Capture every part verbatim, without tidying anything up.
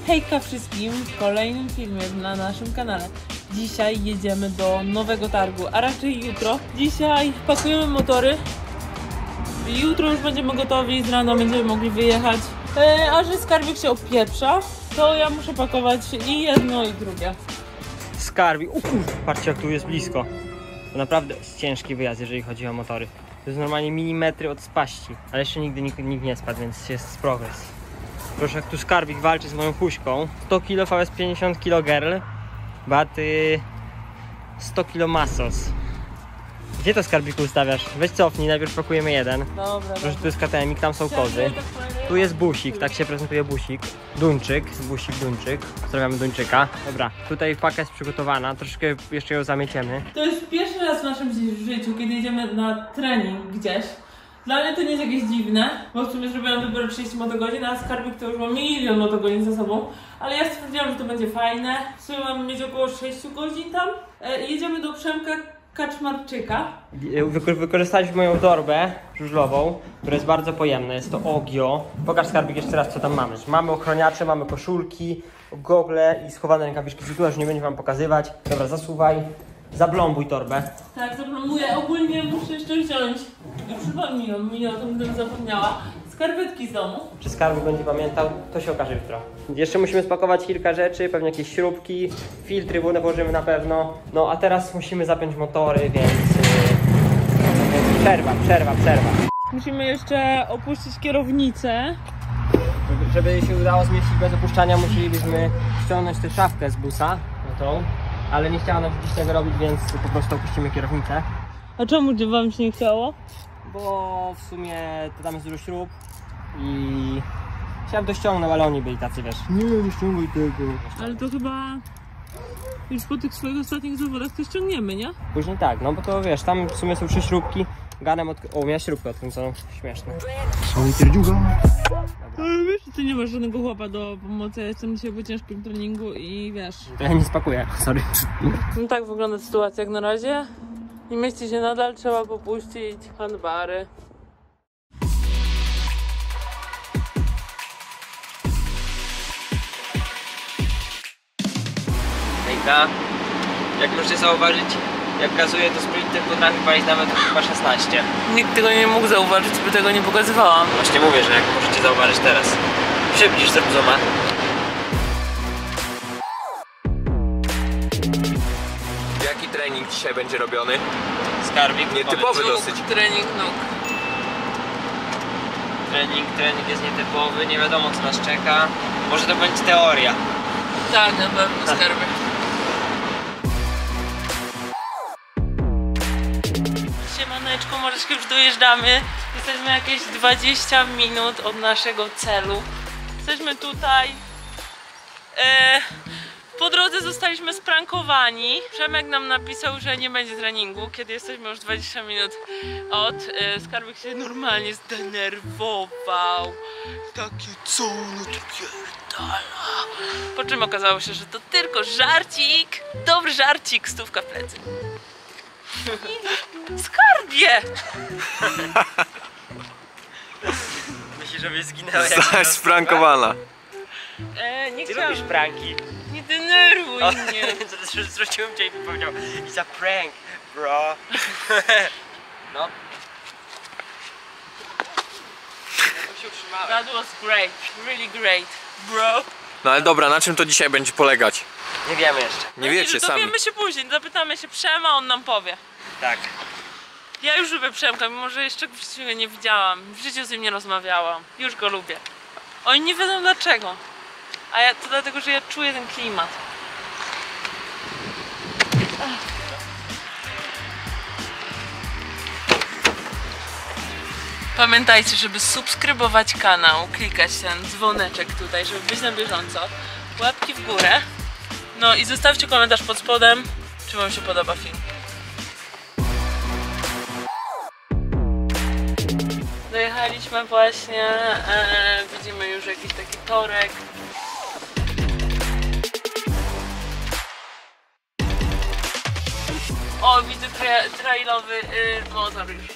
Hejka wszystkim w kolejnym filmie na naszym kanale. Dzisiaj jedziemy do Nowego Targu, a raczej jutro. Dzisiaj pakujemy motory. Jutro już będziemy gotowi, z rana będziemy mogli wyjechać. E, a że skarbik się opieprza, to ja muszę pakować i jedno i drugie. Skarbik, u kurde, patrzcie jak tu jest blisko. To naprawdę jest ciężki wyjazd, jeżeli chodzi o motory. To jest normalnie milimetry od spaści, ale jeszcze nigdy nikt, nikt nie spadł, więc jest progres. Proszę, jak tu skarbik walczy z moją puśką. sto kilo V S pięćdziesiąt kilo girl, baty sto kilo masos. Gdzie to skarbiku ustawiasz? Weź cofnij, najpierw pakujemy jeden. Dobra, Proszę, dobra. tu jest K T M, tam są kozy. Tu jest busik, tak się prezentuje busik. Duńczyk, busik, duńczyk. Pozdrawiamy Duńczyka. Dobra, tutaj paka jest przygotowana, troszkę jeszcze ją zamieciemy. To jest pierwszy raz w naszym życiu, kiedy jedziemy na trening gdzieś. Dla mnie to nie jest jakieś dziwne, bo w sumie zrobiłam dopiero trzydzieści motogodzin, a skarbik to już ma milion motogodzin za sobą. Ale ja stwierdziłam, że to będzie fajne. W sumie mamy mieć około sześć godzin tam. E, jedziemy do Przemka Kaczmarczyka. Wyko wykorzystaliśmy moją torbę żużlową, która jest bardzo pojemna. Jest to Ogio. Pokaż skarbik jeszcze raz, co tam mamy. Mamy ochroniacze, mamy koszulki, gogle i schowane rękawiczki. Tu już nie będzie wam pokazywać. Dobra, zasuwaj. Zablombuj torbę. Tak, zaplombuję. Ogólnie muszę jeszcze wziąć. Przypomnij mi o tym, gdybym zapomniała. Skarpetki z domu. Czy skarbik będzie pamiętał? To się okaże jutro. Jeszcze musimy spakować kilka rzeczy, pewnie jakieś śrubki, filtry wodne położymy na pewno. No a teraz musimy zapiąć motory, więc... Yy... Przerwa, przerwa, przerwa. Musimy jeszcze opuścić kierownicę. Żeby się udało zmieścić bez opuszczania, musielibyśmy ściągnąć tę szafkę z busa. No tą. Ale nie chciała nam dziś tego robić, więc po prostu opuścimy kierownicę. A czemu wam się nie chciało? Bo w sumie to tam jest dużo śrub i chciałem to ściągnąć, ale oni byli tacy, wiesz. Nie, nie ściągaj tego. Ale to chyba już po tych swoich ostatnich zawodach to ściągniemy, nie? Później tak, no bo to wiesz, tam w sumie są trzy śrubki. Ganem od... O, miała śrubkę odkręconą. Śmieszne. Ale wiesz, ty nie masz żadnego chłopa do pomocy, ja jestem dzisiaj po ciężkim treningu i wiesz. To ja nie spakuję, sorry. No tak wygląda sytuacja jak na razie. Nie mieści się nadal, trzeba popuścić handbary. Hejka. Jak możecie zauważyć, jak gazuję to Sprinter potrafi palić nawet chyba szesnaście. Nikt tego nie mógł zauważyć, by tego nie pokazywałam. Właśnie mówię, że jak możecie zauważyć teraz. Przybliż zrób zooma. Jaki trening dzisiaj będzie robiony? Skarbik. Nietypowy dosyć. Trening nóg. Trening, trening jest nietypowy, nie wiadomo co nas czeka. Może to będzie teoria. Tak, na pewno skarbek. Siemaneczko, Maryszki, już dojeżdżamy. Jesteśmy jakieś dwadzieścia minut od naszego celu. Jesteśmy tutaj. E, po drodze zostaliśmy sprankowani. Przemek nam napisał, że nie będzie treningu, kiedy jesteśmy już dwadzieścia minut od. E, skarbek się normalnie zdenerwował. Takie co no to pierdala. Po czym okazało się, że to tylko żarcik. Dobry żarcik, stówka w plecy. Skarbie! Myślisz, że byś zginęła? Zostałaś sprankowana. E, nie Ty chciałam. lubisz pranki. Nie denerwuj O, mnie. zwróciłem cię i powiedział it's a prank, bro. No. Ja się utrzymałem. That was great, really great, bro. No ale dobra, na czym to dzisiaj będzie polegać? Nie wiemy jeszcze. Nie wiecie sami. Dowiemy się później, zapytamy się Przema, on nam powie. Tak. Ja już lubię Przemka, mimo że jeszcze w życiu go nie widziałam. W życiu z nim nie rozmawiałam. Już go lubię. Oni nie wiedzą dlaczego. A ja to dlatego, że ja czuję ten klimat. Pamiętajcie, żeby subskrybować kanał, klikać ten dzwoneczek tutaj, żeby być na bieżąco. Łapki w górę. No i zostawcie komentarz pod spodem, czy wam się podoba film. Dojechaliśmy właśnie, e, widzimy już jakiś taki torek. O, widzę tra trailowy y, motor już.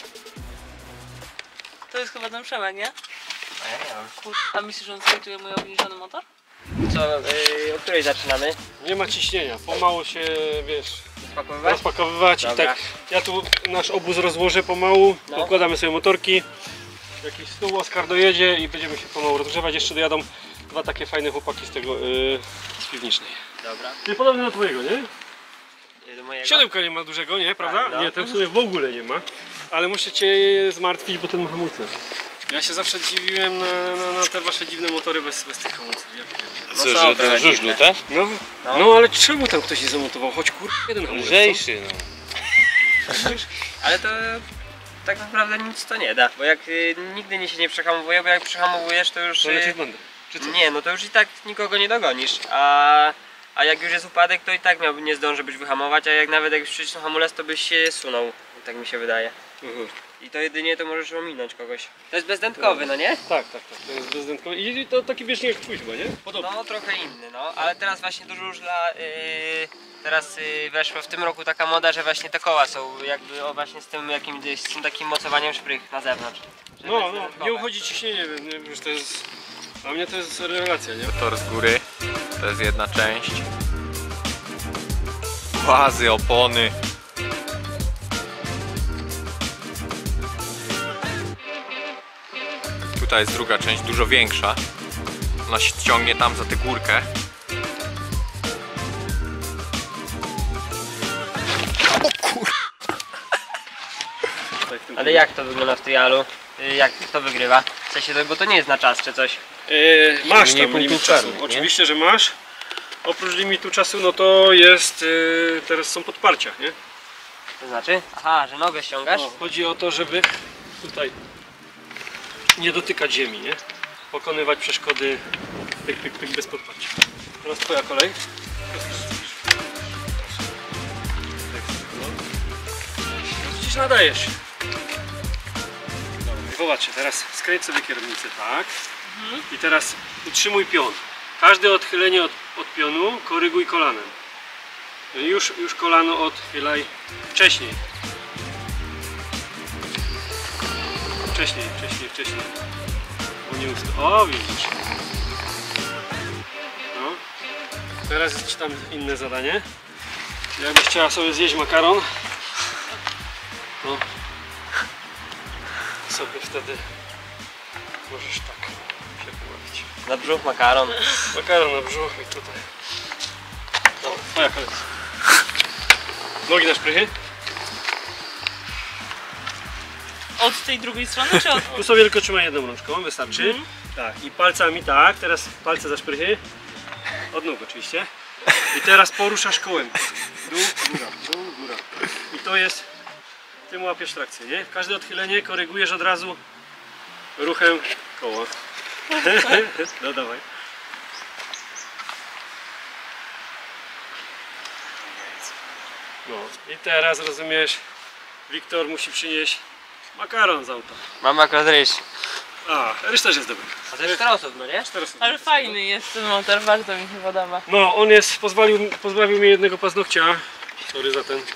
To jest chyba ten Przemek, nie? A ja nie wiem. A myślisz, że on zmontuje mój obniżony motor? co, yy, o której zaczynamy? Nie ma ciśnienia, pomału się, wiesz, Spakowywać? rozpakowywać i Dobra. tak. Ja tu nasz obóz rozłożę pomału, No. układamy sobie motorki, jakiś stół, Oskar dojedzie i będziemy się pomału rozgrzewać. Jeszcze dojadą dwa takie fajne chłopaki z tego, yy, z piwnicznej. Dobra. Nie podobny do twojego, nie? Yy, Do mojego? Siódemka nie ma dużego, nie, prawda? Tak, no. Nie, ten w sumie w ogóle nie ma. Ale muszę cię zmartwić, bo ten ma hamulce. Ja się zawsze dziwiłem na, na, na te wasze dziwne motory bez, bez tych hamulców. Ja wiem. No są trochę dziwne. tak? No, No. no ale czemu tam ktoś nie zamontował? Choć kur... jeden hamulec. co? Lżejszy, no. Ale to tak naprawdę nic to nie da, bo jak y, nigdy nie się nie przehamowuje, bo jak przehamowujesz to już... To lecisz Y, będę. Czy co? nie, no to już i tak nikogo nie dogonisz, a, a jak już jest upadek, to i tak miał, nie zdąży byś wyhamować, a jak nawet jak już przycisnął hamulec, to byś się sunął, tak mi się wydaje. Mhm. I to jedynie to możesz ominąć kogoś. To jest bezdętkowy, no nie? Tak, tak, tak. To jest bezdętkowy. I to taki wiecznie jak twój chyba, nie? Podobny. No trochę inny, no, ale teraz właśnie dużo już dla... Yy, teraz yy, weszła w tym roku taka moda, że właśnie te koła są jakby o właśnie z tym jakimś, z tym takim mocowaniem szprych na zewnątrz. Że No, jest no, bezdętkowe. nie uchodzi ciśnienie, nie, już to jest... Dla mnie to jest rewelacja, nie? Tor z góry, to jest jedna część. Łazy, opony. Tutaj jest druga część, dużo większa. Ona się ciągnie tam za tę górkę. Tutaj w tym Ale jak to wygląda w trialu? Y, Jak kto wygrywa? W sensie, to- bo to nie jest na czas czy coś. Yy, masz Nie tam punktów limit czasu. karnych, nie? Oczywiście, że masz. Oprócz limitu czasu, no to jest... Yy, teraz są podparcia, nie? To znaczy? Aha, że nogę ściągasz? No, chodzi o to, żeby tutaj nie dotykać ziemi, nie? Pokonywać przeszkody pyk, pyk, pyk bez podparcia. Teraz twoja kolej. Przecież nadajesz. Dobra, i zobaczcie, teraz skręć sobie kierownicę, tak? I teraz utrzymuj pion. Każde odchylenie od, od pionu koryguj kolanem. Już, już kolano odchylaj wcześniej. Wcześniej, wcześniej, wcześniej. Bo nie usta. O, widzisz. No. Teraz jest tam inne zadanie. Jakbyś chciała sobie zjeść makaron, to sobie wtedy możesz tak się połowić. Na brzuch makaron. Makaron na brzuch i tutaj. Dobra, twoja kolej. Nogi na szprychy. Od tej drugiej strony czy od... Tu sobie tylko trzymaj jedną rączką, wystarczy. Tak, i palcami tak, teraz palce za szprychy. Od nóg oczywiście. I teraz poruszasz kołem. Dół, góra, dół, góra. I to jest, tym łapiesz trakcję, nie? Każde odchylenie korygujesz od razu ruchem koła. No dawaj. No i teraz rozumiesz, Wiktor musi przynieść makaron z auta. Mam akurat ryż. A, ryż też jest dobry. A to jest czterosób, no nie? Teraz- Ale fajny jest ten motor, bardzo mi się podoba. No, on jest, pozwolił, pozbawił mnie jednego paznokcia. Sorry za ten.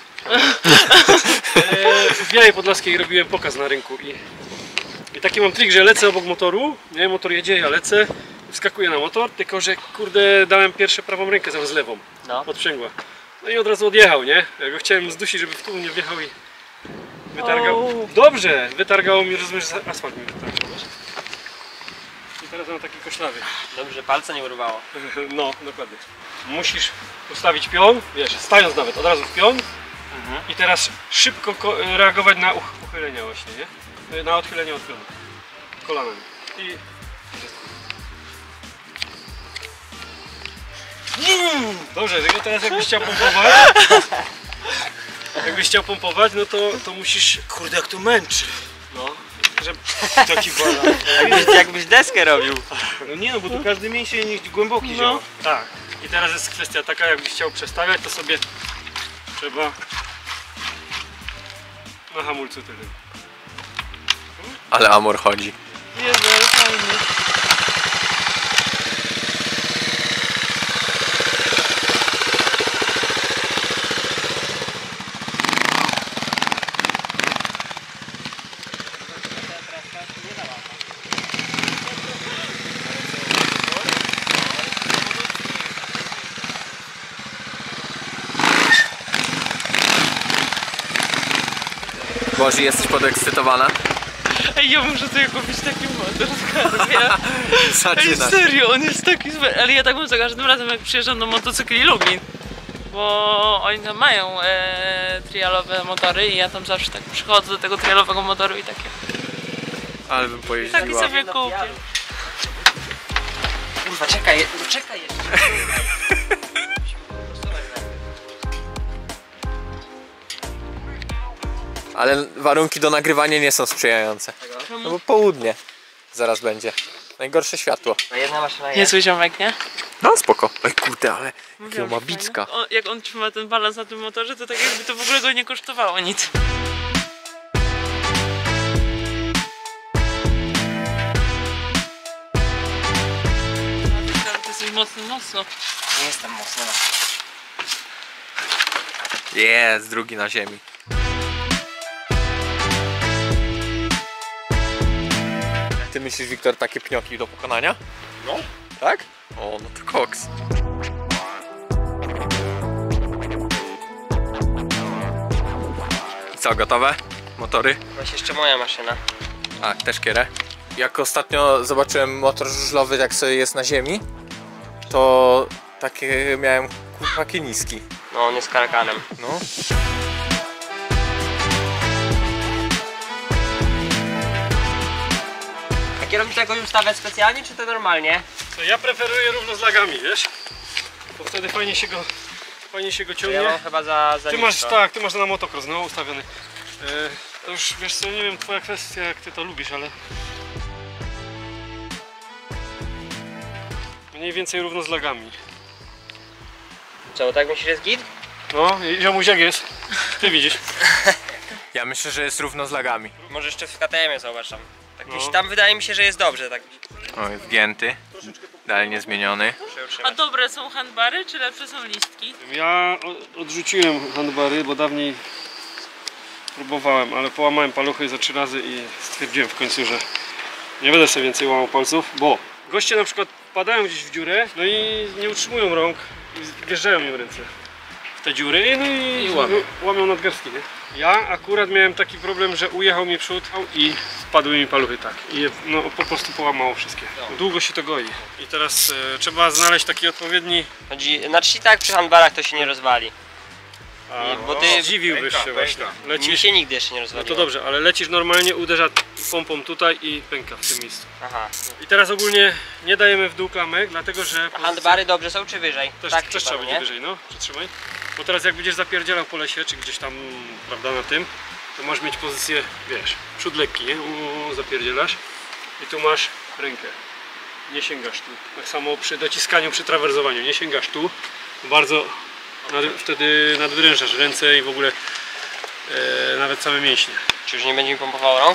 E, w Białej Podlaskiej robiłem pokaz na rynku i, i taki mam trik, że lecę obok motoru, nie, motor jedzie, ja lecę, wskakuję na motor, tylko że kurde dałem pierwsze prawą rękę zamiast lewą, No. od sprzęgła. No i od razu odjechał, nie? Ja go chciałem zdusić, żeby w tył nie wjechał i wytargał. O. Dobrze, wytargało mi, rozumiesz, asfalt mi wytargał. wiesz? I teraz mam taki koślawy. Dobrze, że palca nie urwało. No, dokładnie. Musisz ustawić pion, wiesz, stając nawet od razu w pion i teraz szybko ko- reagować na uch- uchylenia właśnie, nie? Na odchylenie od pionu. Kolanem. I dobrze, tylko teraz jakbyś chciał pompować, jakbyś chciał pompować, no to, to musisz, Kurde, jak to męczy. no, że Taki bala. Jakbyś, jakbyś deskę robił. No nie no, bo tu każdy mniejszy niż głęboki działa. tak. I teraz jest kwestia taka, jakbyś chciał przestawiać, to sobie trzeba na hamulcu tyle. Ale Amor chodzi. Jezu, ale fajny. Boży, jesteś podekscytowana? Ej, ja muszę sobie kupić taki motor w Skarbie. Ej, Zaczynasz. serio, on jest taki super. Ale ja tak mam za każdym razem, jak przyjeżdżam do motocykli Lublin. Bo oni tam mają e, trialowe motory i ja tam zawsze tak przychodzę do tego trialowego motoru i takie. Ale bym Taki pojeździła. sobie kupię. Kurwa, czekaj, no czekaj jeszcze. Ale warunki do nagrywania nie są sprzyjające. No bo południe zaraz będzie. Najgorsze światło. No jedna maszyna jest. Niezły ziomek, nie? No spoko. Ej kurde, ale jakiego Mówiłam, ma że bicka. fajnie. O, jak on trzyma ten balans na tym motorze, to tak jakby to w ogóle go nie kosztowało nic. To jesteś mocno, mocno. Nie jestem mocno. Jest, drugi na ziemi. Ty myślisz, Wiktor, takie pnioki do pokonania? No. Tak? O, no to koks. I co, gotowe? Motory? Właśnie jeszcze moja maszyna. A, też kierę. Jak ostatnio zobaczyłem motor żużlowy, jak sobie jest na ziemi, to takie miałem kurwa niski. No on jest karakanem. No. A kierownicę jakoś ustawiać specjalnie, czy to normalnie? To ja preferuję równo z lagami, wiesz? Bo wtedy fajnie się go, fajnie się go To ciągnie. ja mam chyba za, za Ty masz, nisko. tak, ty masz na motocross, no ustawiony. E, to już wiesz co, nie wiem, twoja kwestia, jak ty to lubisz, ale mniej więcej równo z lagami. Co, tak myślisz, że jest git? No, i ziomuś jak jest? Ty widzisz. Ja myślę, że jest równo z lagami. Może jeszcze w K T M-ie zobacz tam. Tak No. mi się- tam wydaje mi się, że jest dobrze, tak O, jest gięty. Dalej niezmieniony. muszę A utrzymać. dobre są handbary, czy lepsze są listki? Ja o- odrzuciłem handbary, bo dawniej próbowałem, ale połamałem paluchy za trzy razy i stwierdziłem w końcu, że nie będę sobie więcej łamał palców, bo goście na przykład padają gdzieś w dziurę, no i nie utrzymują rąk i wjeżdżają im ręce w te dziury, no i, I łamią. łamią nadgarstki, nie? Ja akurat miałem taki problem, że ujechał mi przód i wpadły mi paluchy tak i je, no, po prostu połamało wszystkie. Długo się to goi i teraz e, trzeba znaleźć taki odpowiedni. Chodzi, znaczy tak przy handbarach to się nie rozwali. A, bo ty- zdziwiłbyś się właśnie. Mi Lecisz, się nigdy jeszcze nie no rozwaliło. to dobrze, ale lecisz normalnie, uderza pompą tutaj i pęka w tym miejscu. Aha. I teraz ogólnie nie dajemy w dół klamek, dlatego że A handbary dobrze są czy wyżej? też, tak też chyba, trzeba no będzie nie? wyżej, no, przytrzymaj. Bo teraz jak będziesz zapierdzielał po lesie, czy gdzieś tam, prawda, na tym, to masz mieć pozycję, wiesz, przód lekki, nie? Uuu, zapierdzielasz i tu masz rękę. Nie sięgasz tu. Tak samo przy dociskaniu, przy trawersowaniu, nie sięgasz tu. Bardzo nad, wtedy nadwyrężasz ręce i w ogóle e, nawet same mięśnie. Czy już nie będzie mi pompowało rąk?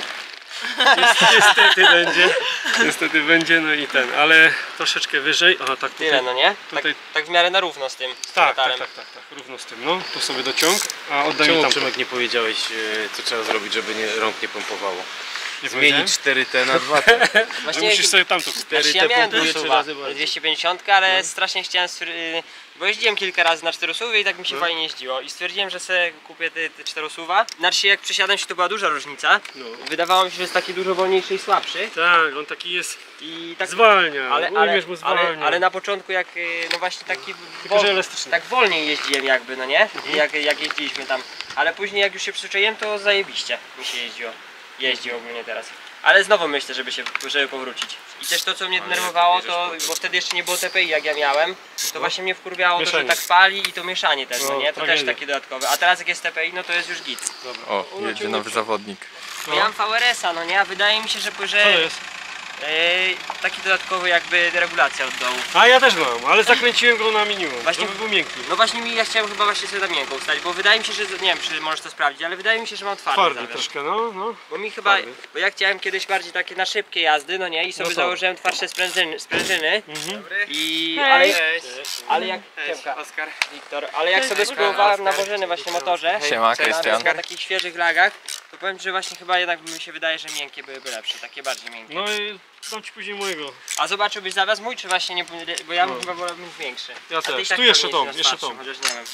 Niestety będzie, niestety będzie, no i ten, ale troszeczkę wyżej, aha tak tutaj, Tyle, no nie? Tak, tutaj- tak w miarę na równo z tym. Z tak, tak, metalem. tak, tak, tak, równo z tym, no, tu sobie dociąg, a oddaj mi Czemu tam. Przemek nie powiedziałeś, e, co trzeba zrobić, żeby nie, rąk nie pompowało? Nie Zmienić cztery T na dwa T. że Właśnie musisz sobie tamto kupić. znaczy, ja te miałem pompuje dwusuwa, trzy razy bardziej. dwieście pięćdziesiąt, ale strasznie chciałem, stwier- bo jeździłem kilka razy na czterosuwie i tak mi się No. fajnie jeździło i stwierdziłem, że sobie kupię te, te czterosuwa. Znaczy jak przesiadłem się, to była duża różnica. No. Wydawało mi się, że jest taki dużo wolniejszy i słabszy Tak, on taki jest, i tak zwalnia, ale, ale, umiesz mu zwalnia. ale, ale na początku jak, y, no właśnie taki Tylko, że wol- elastyczny. tak wolniej jeździłem jakby, no nie? Jak, jak jeździliśmy tam, ale później jak już się przyzwyczaiłem, to zajebiście mi się jeździło, jeździ ogólnie teraz. Ale znowu myślę, żeby się, żeby powrócić. I też to, co mnie denerwowało, to, bo wtedy jeszcze nie było T P I jak ja miałem, to właśnie mnie wkurwiało to, że Mieszanie. tak pali i to mieszanie też, no No, nie? To tragedia. też takie dodatkowe. A teraz jak jest T P I, no to jest już git. O, jedzie nowy zawodnik. No. Ja mam V R S a, no nie? A wydaje mi się, że, Co to że jest? e, taki dodatkowy jakby regulacja od dołu. A ja też mam, ale zakręciłem go na minimum, Właśnie- żeby był miękki. No właśnie mi, ja chciałem chyba właśnie sobie na miękko ustalić, bo wydaje mi się, że, nie wiem czy możesz to sprawdzić, ale wydaje mi się, że mam twardy, Twardy zawias. troszkę, no, no. Bo mi chyba, Twardy. bo ja chciałem kiedyś bardziej takie na szybkie jazdy, no nie, i sobie No to. założyłem twardsze sprężyny, sprężyny Mhm. i, Hej. ale, Cześć. ale jak, Siemka, Oskar. Wiktor, ale jak Cześć, sobie Oskar. spróbowałem na Bożeny właśnie motorze, Siema, na, Krystian. na takich świeżych lagach, to powiem, że właśnie chyba jednak mi się wydaje, że miękkie byłyby lepsze, takie bardziej miękkie. No i dam ci później mojego. A zobaczyłbyś zawias mój, czy właśnie nie, bo ja bym No. chyba wolał mieć większy. Ja A ty też. i tak Tu jeszcze pewnie tą, jeździ na jeszcze starszym, tą. chociaż nie wiem.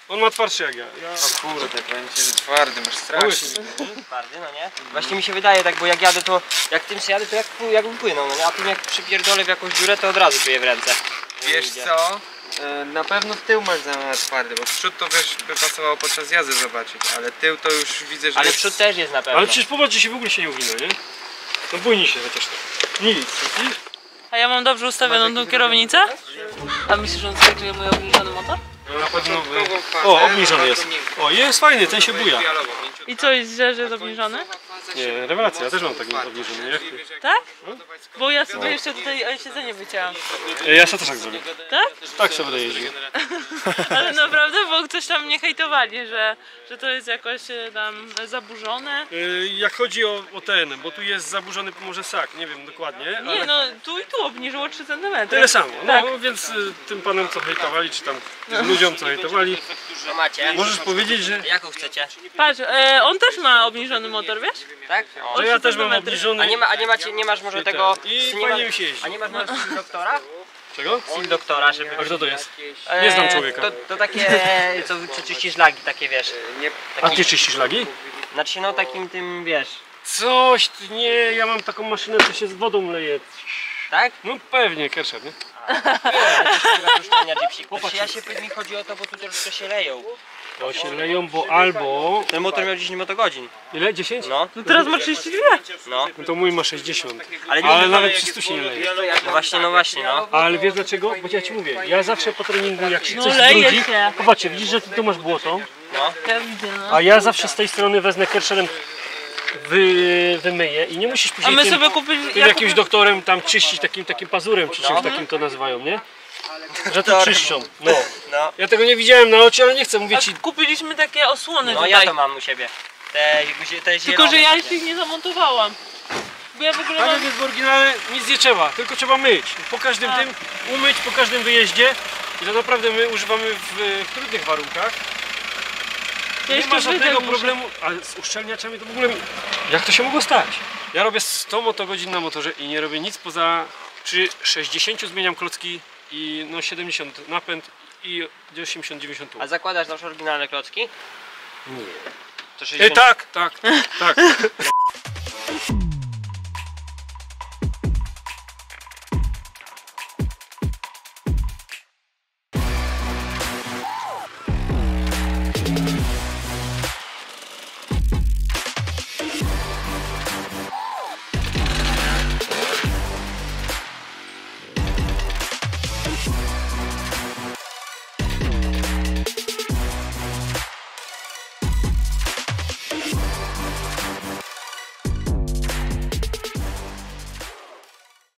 On ma twardszy jak ja. ja... O kurde, będzie że twardy, masz strasznie. Twardy, no nie? Właśnie mi się wydaje tak, bo jak jadę to, jak tym się jadę to jak, jakbym płynął, no nie? A tym jak przypierdolę w jakąś dziurę to od razu czuję w ręce. Wiesz co? E, Na pewno w tył masz za twardy, bo przód to wiesz, by pasowało podczas jazdy zobaczyć, ale tył to już widzę, że Ale jest... przód też jest na pewno. Ale przecież popatrzcie się w ogóle się nie ugina, nie? No bójnij się chociaż to. Nic, widzisz? A ja mam dobrze ustawioną tą kierownicę? A myślisz, że on sobie czuje mój obniżony motor? No, na pewno... Środkową fazę, O, obniżony jest. miękką, O, jest fajny, ten się buja. dialogą, I co, jest źle, że jest obniżony? Nie, rewelacja, ja też mam taki obniżony, jak ty. Tak? Bo ja sobie jeszcze tutaj e, siedzenie wycięłam. Ja się też tak zrobię. Tak? Tak się będę jeździł. Ale naprawdę, bo ktoś tam mnie hejtowali, że, że to jest jakoś e, tam zaburzone. Y, Jak chodzi o, o ten, bo tu jest zaburzony może sak, nie wiem dokładnie, Nie ale no, tu i tu obniżyło trzy centymetry. tyle samo. No Tak. więc y, tym panom co hejtowali, czy tam tym ludziom co hejtowali, No macie? możesz powiedzieć, że, Jaką chcecie? Patrz, e, on też ma obniżony motor, wiesz? Tak? O. że ja też mam centymetry. obniżony. A nie, ma, a nie, macie, nie masz może I ten. tego... I nie fajnie ma- mi się jeździ. A nie masz może sil doktora? Czego? Sil doktora, żeby... A kto to jest? Eee, Nie znam człowieka. To, to takie, co czy czyścisz lagi, takie wiesz. A ty czyścisz lagi? Znaczy no takim tym, wiesz. Coś, ty, nie, ja mam taką maszynę, co się z wodą leje. Tak? No pewnie, Kersher, nie? Puszczenia gypsy. Znaczy ja się, mi chodzi o to, bo tu troszkę się leją. To się leją, bo albo... Ten motor miał dziesięć motogodzin. Ile? dziesięć? No, No teraz ma trzydzieści dwie. no. No to mój ma sześćdziesiąt. Ale, nie, Ale nawet przy stu się nie leje. No właśnie, no właśnie, no. Ale wiesz dlaczego? Bo ja ci mówię, ja zawsze po treningu jak się No coś leje zbrudzi, się. popatrzcie, widzisz, że ty tu masz błoto, No. Ja widzę, no. a ja zawsze z tej strony wezmę Kersherem wy, wymyję i nie musisz A później my tym, sobie kupili... tym ja jakimś kupi- doktorem tam czyścić takim, takim pazurem, czy czymś No. takim to nazywają, nie? Że to Doktorem. czyszczą. No. No. Ja tego nie widziałem na oczy, ale nie chcę mówić A ci. kupiliśmy takie osłony No tutaj. ja to mam u siebie. Te, te Tylko, że ja jeszcze ich nie zamontowałam. Bo ja w ogóle Tak mam... jak jest w oryginale, nic nie trzeba, tylko trzeba myć. Po każdym Tak. tym umyć, po każdym wyjeździe. I to naprawdę my używamy w, w trudnych warunkach. Ja Nie jeszcze ma żadnego wydech muszę- problemu, ale z uszczelniaczami to w ogóle... Jak to się mogło stać? Ja robię sto motogodzin na motorze i nie robię nic poza... Przy sześćdziesięciu zmieniam klocki i no siedemdziesiąt napęd i osiemdziesiąt dziewięćdziesiąt tu. A zakładasz nasze oryginalne klocki? Nie. To E, sześćdziesiąt... tak, tak, tak.